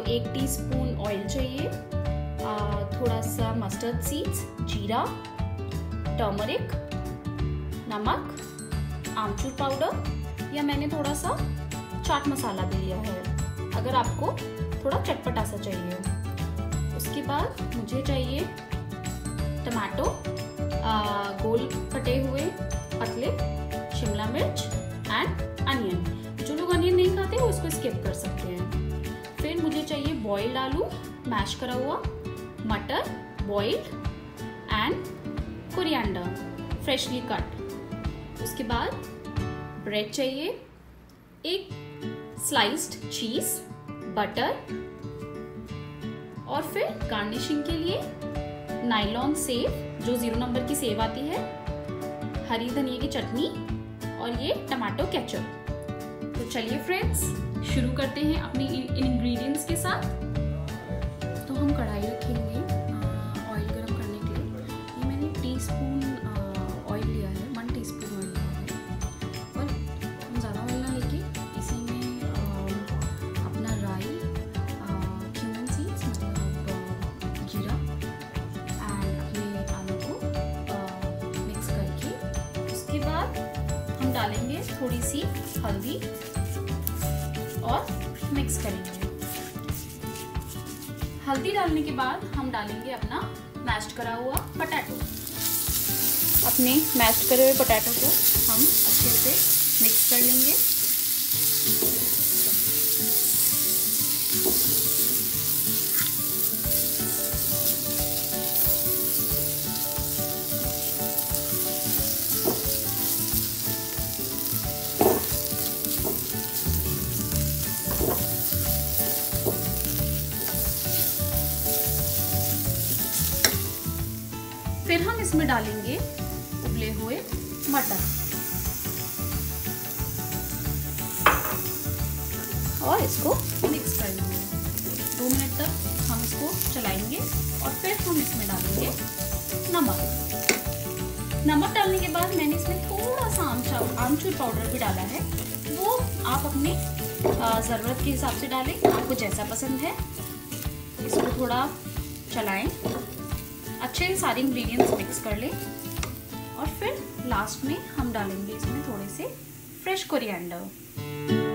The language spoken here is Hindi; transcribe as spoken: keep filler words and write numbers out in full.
एक टीस्पून ऑयल चाहिए, आ, थोड़ा सा मस्टर्ड सीड्स, जीरा, टर्मरिक, नमक, आमचूर पाउडर या मैंने थोड़ा सा चाट मसाला भी लिया है अगर आपको थोड़ा चटपटा सा चाहिए। उसके बाद मुझे चाहिए टमाटो, गोल कटे हुए पतले, शिमला मिर्च एंड अनियन। जो लोग अनियन नहीं खाते वो इसको स्किप कर सकते हैं। फिर मुझे चाहिए बॉइल्ड आलू, मैश करा हुआ, मटर boiled and coriander freshly cut. उसके बाद ब्रेड चाहिए, एक स्लाइस्ड चीज, बटर और फिर गार्निशिंग के लिए नायलॉन सेव, जो जीरो नंबर की सेव आती है, हरी धनिया की चटनी और ये टमाटो केचप। तो चलिए फ्रेंड्स शुरू करते हैं अपनी इन इंग्रेडिएंट्स के साथ। तो हम कढ़ाई रखेंगे ऑयल गरम करने के लिए। ये मैंने टीस्पून ऑयल लिया है, वन टीस्पून ऑयल लिया है और हम ज़्यादा ऑयल ना लेके इसी में आ, अपना राई, क्यूमिन सीड्स मतलब जीरा एंड अपने आलू को मिक्स करके, उसके बाद हम डालेंगे थोड़ी सी हल्दी और मिक्स करेंगे। हल्दी डालने के बाद हम डालेंगे अपना मैश्ड करा हुआ पोटैटो। अपने मैश्ड करे हुए पोटैटो को हम अच्छे से मिक्स कर लेंगे। फिर हम इसमें डालेंगे उबले हुए मटर और इसको मिक्स कर लेंगे। दो मिनट तक हम इसको चलाएंगे और फिर हम इसमें डालेंगे नमक। नमक डालने के बाद मैंने इसमें थोड़ा सा आमचूर आमचूर पाउडर भी डाला है, वो आप अपने ज़रूरत के हिसाब से डालें, आपको जैसा पसंद है। इसको थोड़ा चलाएं, अच्छे से सारे इंग्रेडिएंट्स मिक्स कर लें और फिर लास्ट में हम डालेंगे इसमें थोड़े से फ्रेश कोरिएंडर।